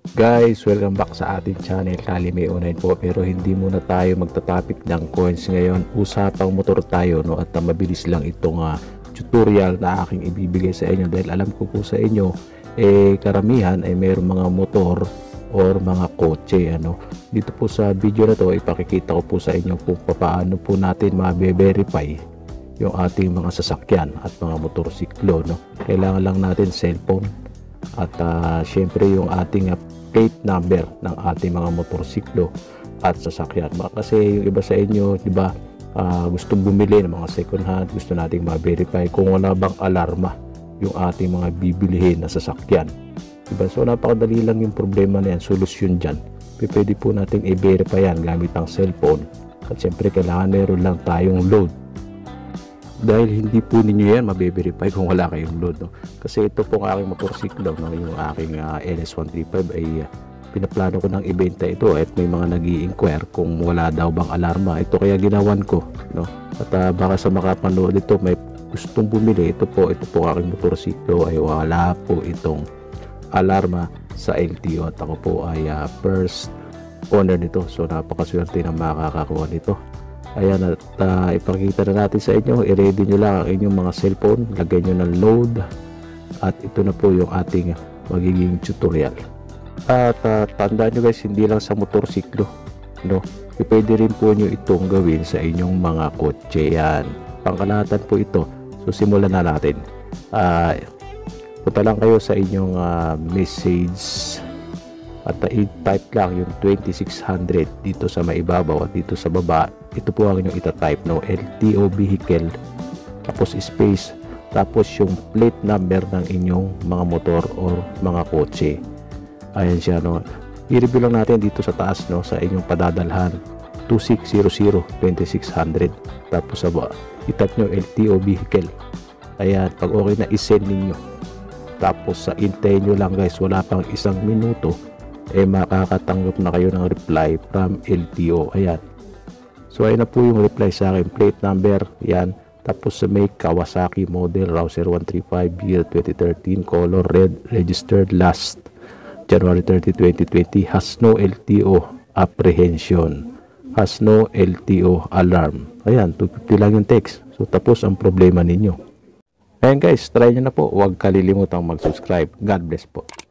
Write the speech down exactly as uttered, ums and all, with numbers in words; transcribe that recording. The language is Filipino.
Guys, welcome back sa ating channel, Kalime Online po. Pero hindi muna tayo magta-topic ng coins ngayon. Usapang motor tayo, no? At uh, mabilis lang itong uh, tutorial na aking ibibigay sa inyo. Dahil alam ko po sa inyo, eh karamihan ay mayroong mga motor or mga kotse. Ano? Dito po sa video na to, ipakikita ko po sa inyo kung paano po natin ma-verify yung ating mga sasakyan at mga motorsiklo. No? Kailangan lang natin cellphone at uh, syempre yung ating uh, plate number ng ating mga motorsiklo at sasakyan. Kasi yung iba sa inyo, di ba, uh, gustong bumili ng mga second hand, gusto nating ma-verify kung wala bang alarma yung ating mga bibilihin na sasakyan. Diba? So napakadali lang yung problema na yan, solusyon dyan. Pwede po nating i-verify yan gamit ang cellphone. At syempre kailangan meron lang tayong load. Dahil hindi po ninyo yan mabe-verify kung wala kayong load, no? Kasi ito po ang aking motorsiklo, no? Yung aking uh, L S one thirty-five ay uh, pinaplano ko ng ibenta ito at may mga nag-i-inquire kung wala daw bang alarma. Ito kaya ginawan ko, no? At uh, baka sa makapanood ito may gustong bumili, ito po, ito po ang aking motorsiklo ay wala po itong alarma sa L T O at ako po ay uh, first owner nito. So napakaswerte na makakakuha nito. Ayan, at uh, ipakita na natin sa inyo. I-ready nyo lang ang inyong mga cellphone, lagay nyo ng load, at ito na po yung ating magiging tutorial. At uh, tandaan nyo guys, hindi lang sa motorsiklo, no? Pwede rin po nyo itong gawin sa inyong mga kotse. Yan, pangkalahatan po ito. So simulan na natin. uh, punta lang kayo sa inyong uh, message at uh, i-type lang yung twenty-six hundred dito sa maibabaw at dito sa baba. Ito po ang inyong ita-type, no? L T O vehicle, tapos space, tapos yung plate number ng inyong mga motor or mga kotse. Ayan siya, no? I-review lang natin dito sa taas, no? Sa inyong padadalhan two six zero zero twenty-six hundred, tapos sa baba i-type nyo L T O vehicle. Ayan, pag okay na i-send ninyo, tapos sa uh, hintayin nyo lang guys, wala pang isang minuto eh makakatanggap na kayo ng reply from L T O. Ayan, so ayun na po yung reply sa akin, plate number, yan, tapos sa may Kawasaki model, Rouser one thirty-five, year twenty thirteen, color red, registered last January thirtieth twenty twenty, has no L T O apprehension, has no L T O alarm. Ayan, two fifty lang yung text. So tapos ang problema ninyo. Ayan guys, try nyo na po, huwag kalilimutang mag-subscribe. God bless po.